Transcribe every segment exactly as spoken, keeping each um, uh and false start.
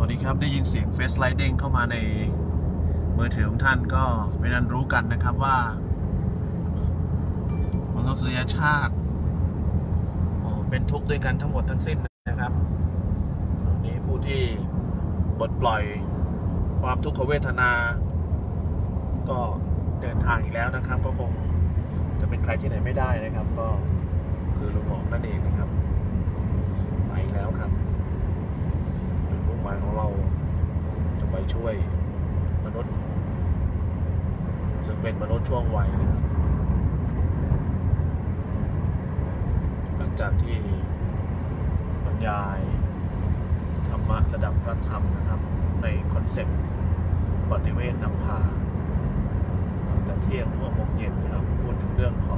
วัสดีครับได้ยินเสียงเฟซไลด์เด้งเข้ามาในมือถือของท่านก็เป็นอันรู้กันนะครับว่ามนุษยชาติเป็นทุกข์ด้วยกันทั้งหมดทั้งสิ้นนะครับวันนี้ผู้ที่ปลดปล่อยความทุกขเวทนาก็เดินทางอีกแล้วนะครับก็คงจะเป็นใครที่ไหนไม่ได้นะครับก็คือลุงหมอกนั่นเองนะครับไปแล้วครับจุดมุ่งหมายของเราจะไปช่วยมนุษย์ซึ่งเป็นมนุษย์ช่วงวัยนะครับหลังจากที่บรรยายธรรมะระดับพระธรรมนะครับในคอนเซ็ปต์ปฏิเวทนำพาตั้งแต่เที่ยงถึงหกโมงเย็นนะครับพูดถึงเรื่องของ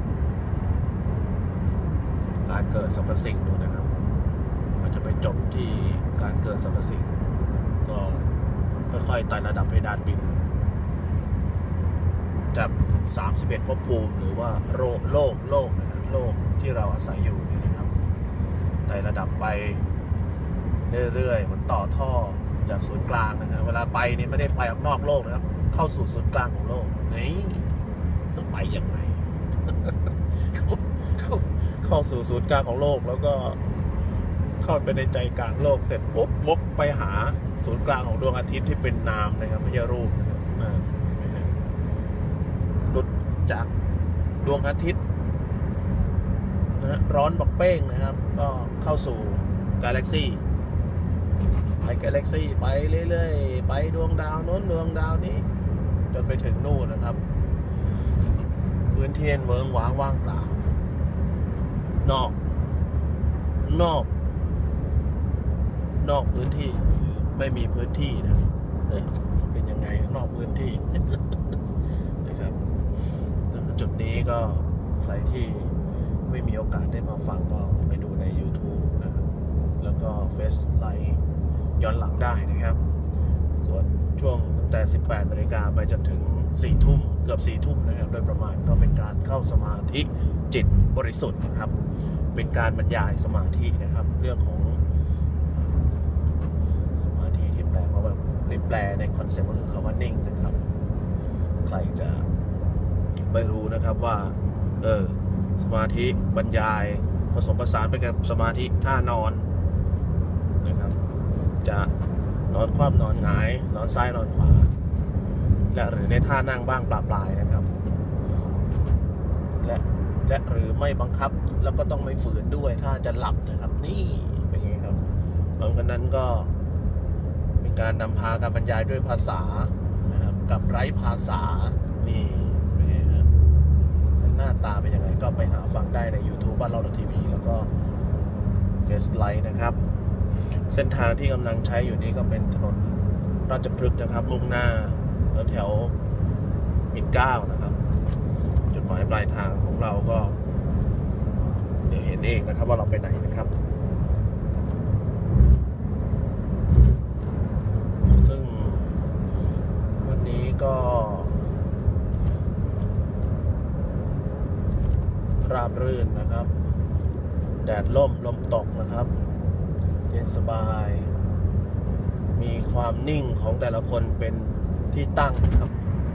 การเกิดสรรพสิ่งดูนะครับก็จะไปจบที่การเกิดสรรพสิ่งก็ค่อยๆไต่ระดับเพดานบินจากสามสิบเอ็ดภพภูมิหรือว่าโลกโลกโลกนะครับโลกที่เราอาศัยอยู่นี่นะครับไต่ระดับไปเรื่อยๆมันต่อท่อจากศูนย์กลางนะครับเวลาไปนี่ไม่ได้ไปออกนอกโลกนะครับเข้าสู่ศูนย์กลางของโลกนี่ต้องไปยังไง เข้าสู่ศูนย์กลางของโลกแล้วก็เข้าไปในใจกลางโลกเสร็จปุ๊บวกไปหาศูนย์กลางของดวงอาทิตย์ที่เป็นนามนะครับไม่ใช่รูปนะครับหลุดจากดวงอาทิตย์นะร้อนบักเป้งนะครับก็เข้าสู่กาแล็กซี่ไปกาแล็กซี่ไปเรื่อยๆไปดวงดาวโน้นดวงดาวนี้จนไปถึงนู่นนะครับพื้นที่เวิ้งว้างว่างเปล่านอกนอกนอกพื้นที่ไม่มีพื้นที่นะเอ๊ะเป็นยังไงนอกพื้นที่ นะครับจุดนี้ก็ใครที่ไม่มีโอกาสได้มาฟังก็ไปดูใน YouTube นะครับแล้วก็เฟซไลฟ์ย้อนหลังได้นะครับส่วนช่วงตั้งแต่สิบแปดนาฬิกาไปจนถึงสี่ทุ่มเกือบสี่ทุ่มนะครับโดยประมาณก็เป็นการเข้าสมาธิจิตบริสุทธิ์นะครับเป็นการบรรยายสมาธินะครับเรื่องของสมาธิที่แปลว่าแปลในคอนเซ็ปต์ก็คือคำว่านิ่งนะครับใครจะไม่รู้นะครับว่าเออสมาธิบรรยายผสมผสานไปกับสมาธิท่านอนนะครับจะนอนคว่ำนอนหงายนอนซ้ายนอนขวาและหรือในท่านั่งบ้างปลาปลายนะครับและและหรือไม่บังคับแล้วก็ต้องไม่ฝืนด้วยถ้าจะหลับนะครับนี่เป็นไงครับหลังจากนั้นก็เป็นการนำพาการบรรยายด้วยภาษานะครับกับไร้ภาษานี่เป็นไงครับหน้าตาเป็นยังไงก็ไปหาฟังได้ใน YouTube บ้านเราทีวีแล้วก็เฟซไลน์นะครับเส้นทางที่กำลังใช้อยู่นี้ก็เป็นถนนราชพฤกษ์นะครับมุ่งหน้าแถวปิ่นเกล้านะครับจุดหมายปลายทางของเราก็เดี๋ยวเห็นเองนะครับว่าเราไปไหนนะครับซึ่งวันนี้ก็ราบรื่นนะครับแดดล่มลมตกนะครับเย็นสบายมีความนิ่งของแต่ละคนเป็นที่ตั้งครับ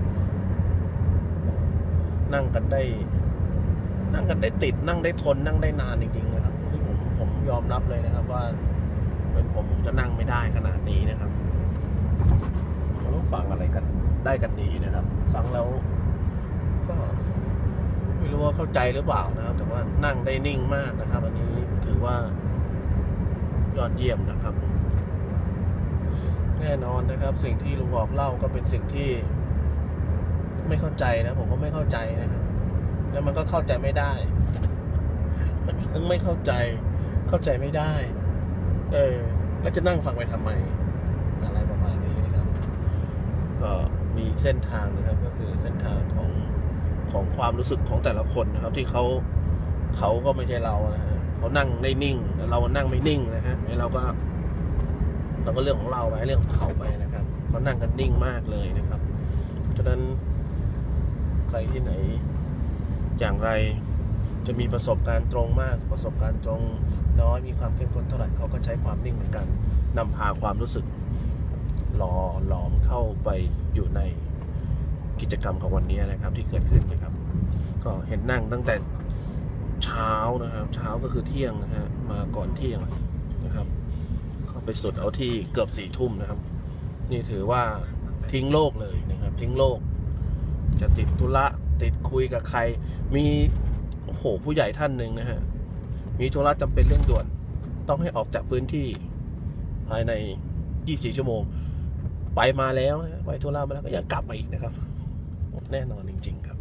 นั่งกันได้นั่งกันได้ติดนั่งได้ทนนั่งได้นานจริงๆนะครับนี่ผมผมยอมรับเลยนะครับว่าเป็นผมผมจะนั่งไม่ได้ขนาดนี้นะครับเราต้องฟังอะไรกันได้กันดีนะครับฟังแล้วก็ไม่รู้ว่าเข้าใจหรือเปล่านะครับแต่ว่านั่งได้นิ่งมากนะครับอันนี้ถือว่ายอดเยี่ยมนะครับแน่นอนนะครับสิ่งที่ลุงบอกเล่าก็เป็นสิ่งที่ไม่เข้าใจนะผมก็ไม่เข้าใจนะครับแล้วมันก็เข้าใจไม่ได้มันไม่เข้าใจเข้าใจไม่ได้เออแล้วจะนั่งฟังไปทำไมอะไรประมาณนี้นะครับก็มีเส้นทางนะครับก็คือเส้นทางของของความรู้สึกของแต่ละคนนะครับที่เขาเขาก็ไม่ใช่เรานะฮะเขานั่งได้นิ่งเรานั่งไม่นิ่งนะฮะเราก็เราก็เรื่องของเราไปเรื่องของเขาไปนะครับเขานั่งกันนิ่งมากเลยนะครับฉะนั้นใครที่ไหนอย่างไรจะมีประสบการณ์ตรงมากประสบการณ์ตรงน้อยมีความเข้มข้นเท่าไหร่เขาก็ใช้ความนิ่งเหมือนกันนำพาความรู้สึกหล่อหลอมเข้าไปอยู่ในกิจกรรมของวันนี้นะครับที่เกิดขึ้นนะครับก็เห็นนั่งตั้งแต่เช้านะครับเช้าก็คือเที่ยงนะฮะมาก่อนเที่ยงนะครับเข้าไปสุดเอาที่เกือบสี่ทุ่มนะครับนี่ถือว่าทิ้งโลกเลยนะครับทิ้งโลกจะติดธุระติดคุยกับใครมีโอ้โหผู้ใหญ่ท่านหนึ่งนะฮะมีธุระจำเป็นเร่งด่วนต้องให้ออกจากพื้นที่ภายในยี่สิบสี่ชั่วโมงไปมาแล้วไปธุระมาแล้วก็ยังกลับมาอีกนะครับแน่นอนจริงๆครับ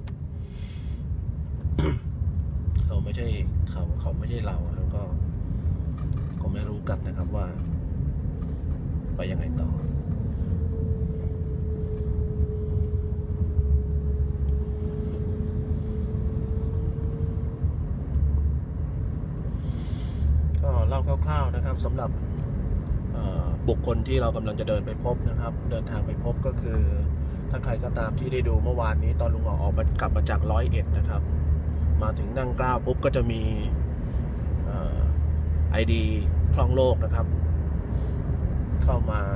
เขาไม่ใช่เขาเขาไม่ใช่เราแล้วก็ก็ไม่รู้กันนะครับว่าไปยังไงต่อก็เล่าคร่าวๆนะครับสำหรับบุคคลที่เรากำลังจะเดินไปพบนะครับเดินทางไปพบก็คือถ้าใครก็ตามที่ได้ดูเมื่อวานนี้ตอนลุงออกออกมากลับมาจากร้อยเอ็ดนะครับมาถึงนั่งกล้าปุ๊บก็จะมีไอดีคล่องโลกนะครับเข้ามา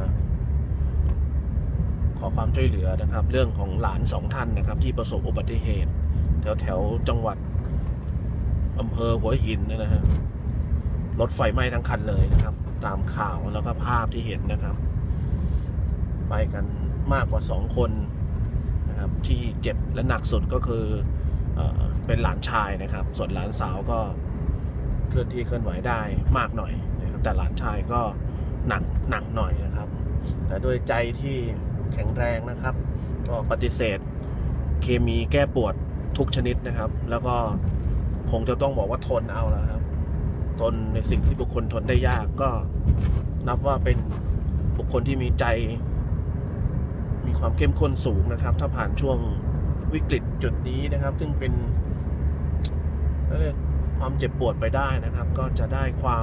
ขอความช่วยเหลือนะครับเรื่องของหลานสองท่านนะครับที่ประสบอุบัติเหตุแถวแถวจังหวัดอำเภอหัวหินนะฮะรถไฟไหม้ทั้งคันเลยนะครับตามข่าวแล้วก็ภาพที่เห็นนะครับไปกันมากกว่าสองคนนะครับที่เจ็บและหนักสุดก็คือเอ่อเป็นหลานชายนะครับส่วนหลานสาวก็เคลื่อนที่เคลื่อนไหวได้มากหน่อยนะครับแต่หลานชายก็หนักหนักหน่อยนะครับแต่ด้วยใจที่แข็งแรงนะครับก็ปฏิเสธเคมีแก้ปวดทุกชนิดนะครับแล้วก็คงจะต้องบอกว่าทนเอาแล้วครับทนในสิ่งที่บุคคลทนได้ยากก็นับว่าเป็นบุคคลที่มีใจมีความเข้มข้นสูงนะครับถ้าผ่านช่วงวิกฤตจุดนี้นะครับซึ่งเป็นเรียกความเจ็บปวดไปได้นะครับก็จะได้ความ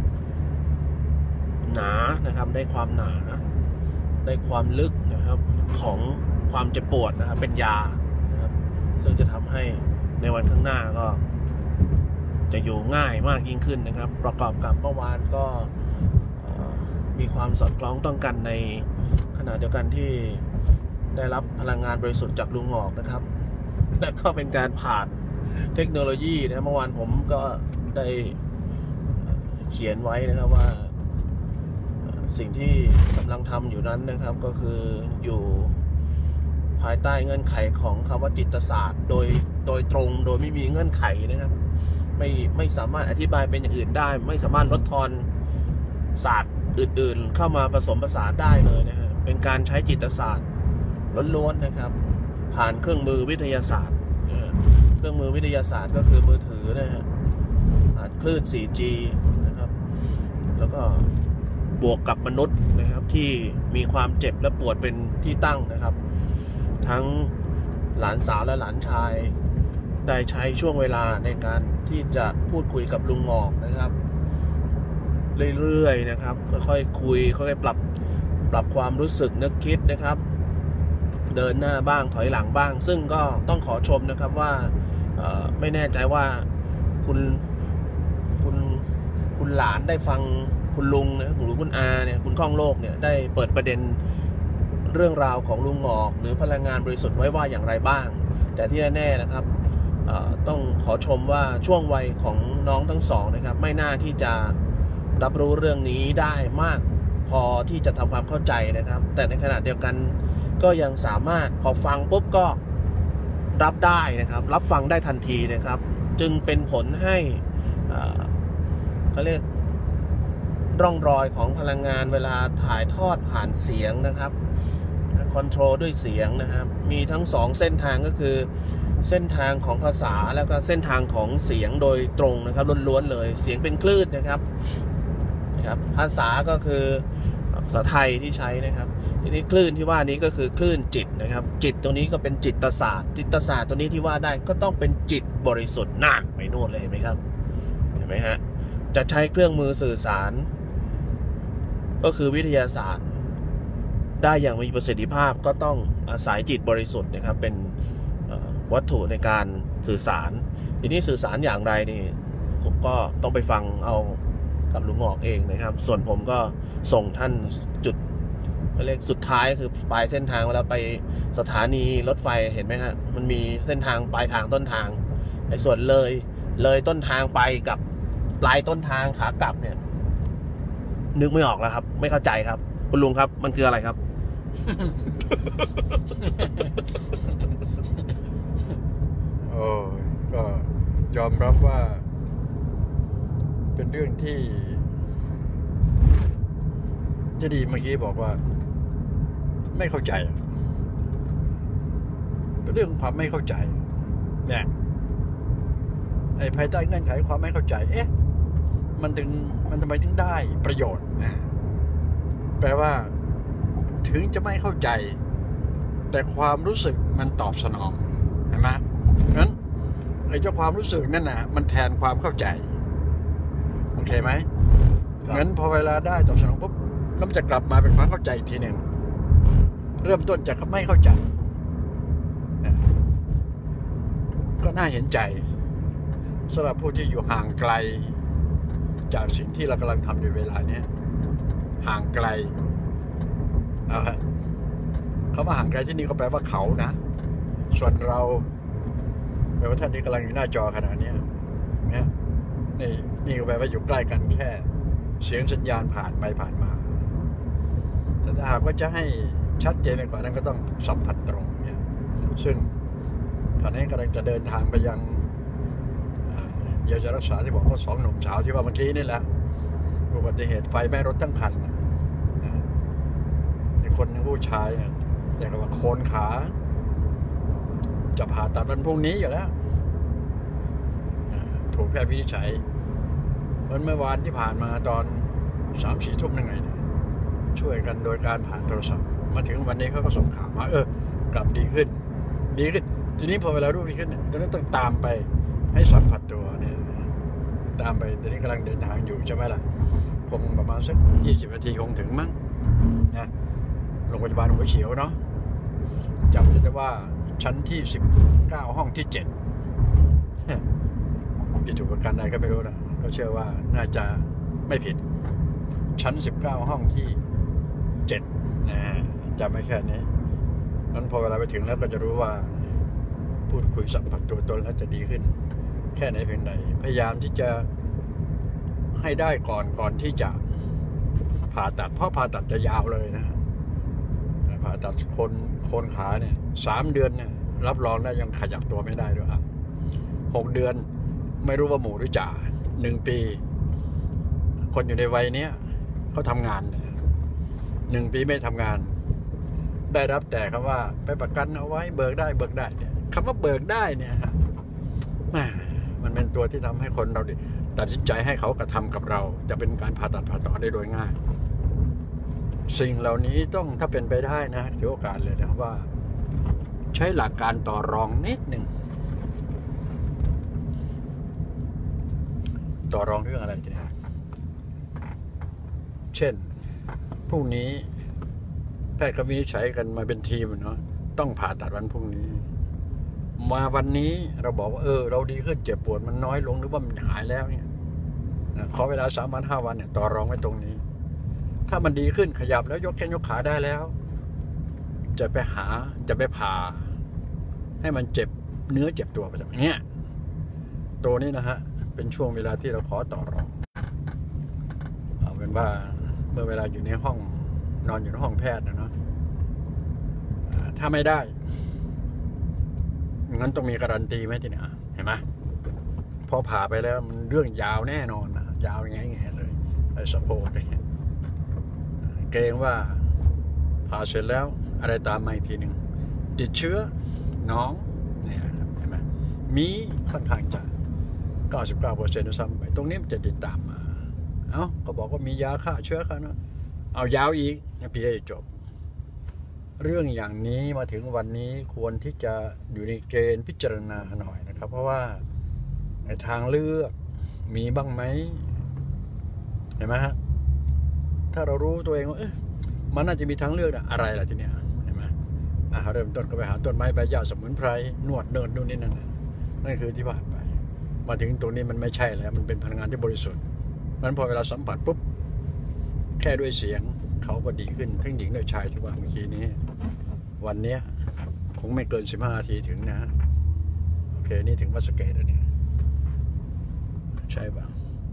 หนานะครับได้ความหนาได้ความลึกนะครับของความเจ็บปวดนะครับเป็นยานะครับซึ่งจะทำให้ในวันข้างหน้าก็จะอยู่ง่ายมากยิ่งขึ้นนะครับประกอบกับเมื่อวานก็มีความสอดคล้องต้องกันในขณะเดียวกันที่ได้รับพลังงานบริสุทธิ์จากลุงหงอกนะครับและก็เป็นการผ่านเทคโนโลยีนะเมื่อวานผมก็ได้เขียนไว้นะครับว่าสิ่งที่กำลังทำอยู่นั้นนะครับก็คืออยู่ภายใต้เงื่อนไขของคำว่าจิตศาสตร์โดยโดยตรงโดยไม่มีเงื่อนไขนะครับไม่ไม่สามารถอธิบายเป็นอย่างอื่นได้ไม่สามารถลดทอนศาสตร์อื่นๆเข้ามาผสมผสานได้เลยนะฮะเป็นการใช้จิตศาสตร์ล้วนๆนะครับผ่านเครื่องมือวิทยาศาสตร์เครื่องมือวิทยาศาสตร์ก็คือมือถือนะฮะผ่านคลื่น โฟร์จี นะครับแล้วก็บวกกับมนุษย์นะครับที่มีความเจ็บและปวดเป็นที่ตั้งนะครับทั้งหลานสาวและหลานชายได้ใช้ช่วงเวลาในการที่จะพูดคุยกับลุงหงอกนะครับเรื่อยๆนะครับค่อยๆคุยค่อยๆปรับปรับความรู้สึกนึกคิดนะครับเดินหน้าบ้างถอยหลังบ้างซึ่งก็ต้องขอชมนะครับว่าไม่แน่ใจว่าคุณคุณคุณหลานได้ฟังคุณลุงนะหรือคุณอาเนี่ยคุณข้องโลกเนี่ยได้เปิดประเด็นเรื่องราวของลุงหงอกหรือพลังงานบริสุทธิ์ไว้ว่าอย่างไรบ้างแต่ที่แน่ๆนะครับต้องขอชมว่าช่วงวัยของน้องทั้งสองนะครับไม่น่าที่จะรับรู้เรื่องนี้ได้มากพอที่จะทำความเข้าใจนะครับแต่ในขณะเดียวกันก็ยังสามารถพอฟังปุ๊บก็รับได้นะครับรับฟังได้ทันทีนะครับจึงเป็นผลให้เขาเรียกร่องรอยของพลังงานเวลาถ่ายทอดผ่านเสียงนะครับคอนโทรลด้วยเสียงนะครับมีทั้งสองเส้นทางก็คือเส้นทางของภาษาแล้วก็เส้นทางของเสียงโดยตรงนะครับล้วนๆเลยเสียงเป็นคลื่นนะครับนะครับภาษาก็คือภาษาไทยที่ใช้นะครับทีนี้คลื่นที่ว่านี้ก็คือคลื่นจิตนะครับจิตตรงนี้ก็เป็นจิตศาสตร์จิตศาสตร์ตัวนี้ที่ว่าได้ก็ต้องเป็นจิตบริสุทธิ์น่านไปโน่นเลยเห็นไหมครับเห็นไหมฮะจะใช้เครื่องมือสื่อสารก็คือวิทยาศาสตร์ได้อย่างมีประสิทธิภาพก็ต้องอาศัยจิตบริสุทธิ์นะครับเป็นวัตถุในการสื่อสารทีนี้สื่อสารอย่างไรนี่ผมก็ต้องไปฟังเอากับลุงหงอกเองนะครับส่วนผมก็ส่งท่านจุดก็เรียกสุดท้ายคือปลายเส้นทางเวลาไปสถานีรถไฟเห็นไหมฮะมันมีเส้นทางปลายทางต้นทางไอ้ส่วนเลยเลยต้นทางไปกับปลายต้นทางขากลับเนี่ยนึกไม่ออกแล้วครับไม่เข้าใจครับคุณลุงครับมันคืออะไรครับโอ้ก็ยอมรับว่าเป็นเรื่องที่จะดีเมื่อกี้บอกว่าไม่เข้าใจเป็นเรื่องความไม่เข้าใจเนี่ยไอ้ภายใต้เงื่อนไขความไม่เข้าใจเอ๊ะมันถึงมันทำไมถึงได้ประโยชน์นะแปลว่าถึงจะไม่เข้าใจแต่ความรู้สึกมันตอบสนองเห็นไหมงั้นไอ้เจ้าความรู้สึกนั่นนะมันแทนความเข้าใจโอเคไหมงั้นพอเวลาได้ตอบสนองปุ๊บแล้วมันจะกลับมาเป็นความเข้าใจอีกทีหนึ่งเริ่มต้นจากไม่เข้าใจก็น่าเห็นใจสำหรับผู้ที่อยู่ห่างไกลจากสิ่งที่เรากำลังทำในเวลานี้ห่างไกลนะฮะคำว่าห่างไกลที่นี่ก็แปลว่าเขานะส่วนเราแปลว่าท่านที่กำลังอยู่หน้าจอขณะนี้เนี่ยนี่นี่ก็แปลว่าอยู่ใกล้กันแค่เสียงสัญญาณผ่านไปผ่านมาแต่ถ้าหากว่าจะให้ชัดเจนไปกว่านั้นก็ต้องสัมผัสตรงเนี่ยซึ่งขณะนี้กำลังจะเดินทางไปยังเดี๋ยวจะรักษาที่บอกว่าสองหนุ่มสาวที่ว่าเมื่อกี้นี่แหละอุบัติเหตุไฟไหม้รถทั้งคันไอ้คนผู้ชายเนี่ยเรียกว่าโคนขาจะผ่าตัดวันพรุ่งนี้อยู่แล้วถูกแพทย์วินิจฉัยเมื่อวานที่ผ่านมาตอนสามสี่ทุ่มนั่งไงเนี่ยช่วยกันโดยการผ่านโทรศัพท์มาถึงวันนี้เขาก็ส่งข่าวมาเออกลับดีขึ้นดีขึ้นทีนี้พอเวลารู้ดีขึ้นตอนนั้นต้องตามไปให้สัมผัสตัวเนี่ยตามไปตอนนี้กำลังเดินทางอยู่ใช่ไหมล่ะคงประมาณสักยี่สิบนาทีคงถึงมั้งนะโรงพยาบาลหัวเฉียวเนาะจำได้ว่าชั้นที่สิบเก้าห้องที่เจ็ดผิดถูกประการใดก็ไม่รู้นะก็เชื่อว่าน่าจะไม่ผิดชั้นสิบเก้าห้องที่เจ็ดนะจำไม่แค่นี้งั้นพอเวลาไปถึงแล้วก็จะรู้ว่าพูดคุยสัมผัสตัวตนแล้วจะดีขึ้นแค่ไหนเพียงใดพยายามที่จะให้ได้ก่อนก่อนที่จะผ่าตัดเพราะผ่าตัดจะยาวเลยนะผ่าตัดคนโคนขาเนี่ยสามเดือนเนี่ยรับรองได้ยังขยับตัวไม่ได้ด้วยอ่ะหกเดือนไม่รู้ว่าหมูหรือจ่าหนึ่งปีคนอยู่ในวัยเนี้ยเขาทำงานหนึ่งปีไม่ทำงานได้รับแต่คำว่าไปประกันเอาไว้เบิกได้เบิกได้เนี่ยคำว่าเบิกได้เนี่ยฮะมันเป็นตัวที่ทำให้คนเราตัดสินใจให้เขากระทำกับเราจะเป็นการผ่าตัดผ่าต่อได้โดยง่ายสิ่งเหล่านี้ต้องถ้าเป็นไปได้นะถือโอกาสเลยนะว่าใช้หลักการต่อรองนิดหนึ่งต่อรองเรื่องอะไรเนี่ยเช่นพรุ่งนี้แพทย์ก็วินิจฉัยกันมาเป็นทีมเนาะต้องผ่าตัดวันพรุ่งนี้มาวันนี้เราบอกว่าเออเราดีขึ้นเจ็บปวดมันน้อยลงหรือว่ามันหายแล้วเนี่ยขอเวลาสามวันห้าวันเนี่ยต่อรองไว้ตรงนี้ถ้ามันดีขึ้นขยับแล้วยกแขนยกขาได้แล้วจะไปหาจะไปผ่าให้มันเจ็บเนื้อเจ็บตัวไปจากเนี้ยตัวนี้นะฮะเป็นช่วงเวลาที่เราขอต่อรองเอาเป็นว่าเมื่อเวลาอยู่ในห้องนอนอยู่ในห้องแพทย์นะเนาะถ้าไม่ได้งั้นต้องมีการันตีไหมทีนี้เห็นไหมพอผ่าไปแล้วมันเรื่องยาวแน่นอนนะยาวแง่ๆเลยไอ้สะโพกเนี่ยเกรงว่าผ่าเสร็จแล้วอะไรตามมาอีกทีหนึ่งติดเชื้อน้องเนี่ยเห็นไหมมีค่อนข้างจะ เก้าสิบเก้าเปอร์เซ็นต์ ซ้ำไปตรงนี้มันจะติดตามมาเอ้าก็บอกว่ามียาฆ่าเชื้อกันนะเอายาวอีกเนี่ยพี่จะจบเรื่องอย่างนี้มาถึงวันนี้ควรที่จะอยู่ในเกณฑ์พิจารณาหน่อยนะครับเพราะว่าในทางเลือกมีบ้างไหมเห็นไหมฮะถ้าเรารู้ตัวเองว่าเอ๊ะมันน่าจะมีทางเลือกนะอะไรล่ะทีเนี้ยเห็นไหมอ่ะเริ่มต้นก็ไปหาต้นไม้ใบหญ้าสมุนไพรนวดเนินนู่นนี่นั่นนั่นคือที่ผ่านไปมาถึงตรงนี้มันไม่ใช่แล้วมันเป็นพลังงานที่บริสุทธิ์นั้นพอเวลาสัมผัสปุ๊บแค่ด้วยเสียงเขาก็ดีขึ้นทั้งหญิงและชายที่ว่าเมื่อกี้นี้วันเนี้ยคงไม่เกินสิบห้านาทีถึงนะโอเคนี่ถึงวัดสะเกษแล้วเนี่ยใช่ป่ะ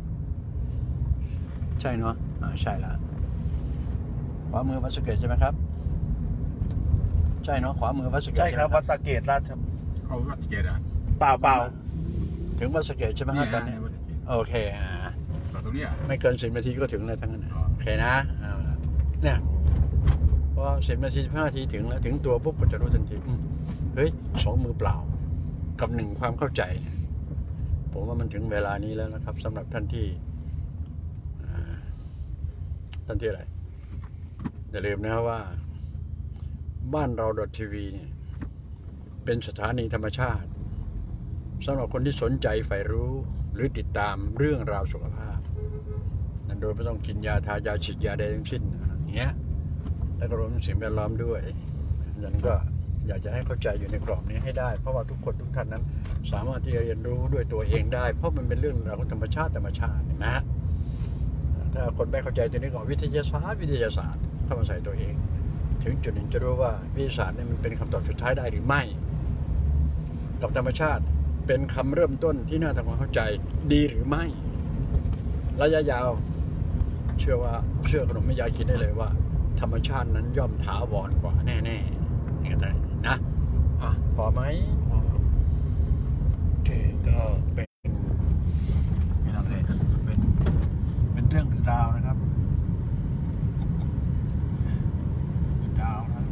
ใช่เนาะอ่าใช่ละขวามือวัดสะเกษใช่ไหมครับใช่เนาะขวามือวัดสะเกษใช่ครับวัดสะเกษราชเขาวัดสะเกษอ่ะเปล่าเปล่าถึงวัดสะเกษใช่ไหมครับตอนนี้โอเคอ่าตรงนี้ไม่เกินสิบนาทีก็ถึงแล้วทั้งนั้นโอเคนะเอาละเนี่ยพอสิบนาทีสิบห้านาทีถึงแล้วถึงตัวปุ๊บก็จะรู้ทันทีเฮ้ยสองมือเปล่ากับหนึ่งความเข้าใจผมว่ามันถึงเวลานี้แล้วนะครับสำหรับท่านที่ท่านที่อะไรอย่าลืมนะว่าบ้านเรา .ที วี เนี่ยเป็นสถานีธรรมชาติสำหรับคนที่สนใจใฝ่รู้หรือติดตามเรื่องราวสุขภาพนั่นโดยไม่ต้องกินยาทายาฉีดยาใดทั้งสิ้นอย่างเงี้ยแล้วก็รวมถึงสิ่งแวดล้อมด้วยยันก็อยากจะให้เข้าใจอยู่ในกรอบนี้ให้ได้เพราะว่าทุกคนทุกท่านนั้นสามารถที่จะเรียนรู้ด้วยตัวเองได้เพราะมันเป็นเรื่องราวของธรรมชาติธรรมชาตินะฮะถ้าคนไม่เข้าใจตัวนี้ของวิทยาศาสตร์วิทยาศาสตร์เข้ามาใส่ตัวเองถึงจุดหนึ่งจะรู้ว่าวิทยาศาสตร์นี่มันเป็นคำตอบสุดท้ายได้หรือไม่กับธรรมชาติเป็นคำเริ่มต้นที่น่าทำความเข้าใจดีหรือไม่ระยะยาวเชื่อว่าเชื่อขนมไม่ยาคิดได้เลยว่าธรรมชาตินั้นย่อมถาวรกว่าแน่ๆนี่ก็ได้นะอ่ะพอไหมโอเคก็เป็นไม่ทำเลยเป็นเป็นเรื่องราวนะครับดาวนะ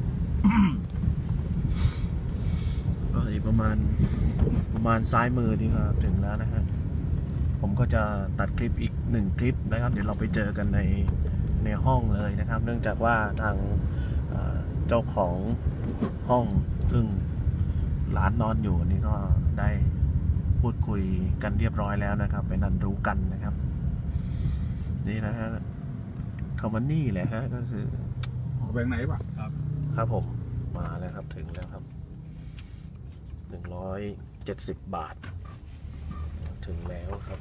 ก็อีกประมาณประมาณซ้ายมือนี่ครับถึงแล้วนะฮะผมก็จะตัดคลิปอีกหนึ่งคลิปนะครับเดี๋ยวเราไปเจอกันในในห้องเลยนะครับ เนื่องจากว่าทางเจ้าของห้องซึ่งหลานนอนอยู่นี่ก็ได้พูดคุยกันเรียบร้อยแล้วนะครับเป็นอันรู้กันนะครับนี่นะฮะคำว่านี่แหละฮะก็คือออกไปไหนวะครับครับผมมาแล้วครับถึงแล้วครับหนึ่งร้อยเจ็ดสิบบาทถึงแล้วครับ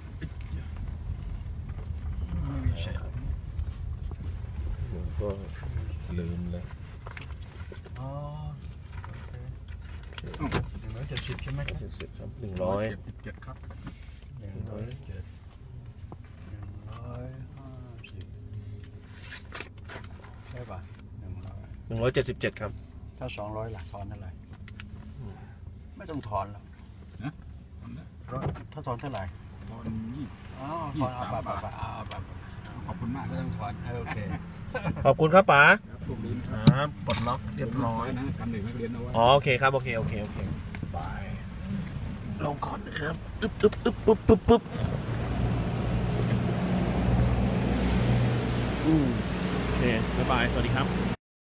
ผมก็ลืมเลยอ๋อหนึ่งร้อยเจ็ดสิบใช่ไหมครับเจ็ดสิบครับหนึ่งร้อยเจ็ดสิบเจ็ดครับหนึ่งร้อยเจ็ดหนึ่งร้อยห้าสิบใช่ป่ะหนึ่งร้อยหนึ่งร้อยเจ็ดสิบเจ็ดครับถ้าสองร้อยหลักทอนเท่าไหร่ไม่ต้องทอนแล้วนะถ้าทอนเท่าไหร่ตอนยี่อ๋อทอนเอาไปไปไปเอาไปขอบคุณมากไม่ต้องทอนโอเคขอบคุณครับป๋าครับพวกนี้ครับปลดล็อกเรียบร้อยนะกันเด็กนักเรียนเอาไว้อ๋อโอเคครับโอเคโอเคโอเคไปลงก่อนนะครับอึ๊บอึ๊บอึ๊บปึ๊บปึ๊บปึ๊บอืมโอเคบ๊ายบายสวัสดีครับ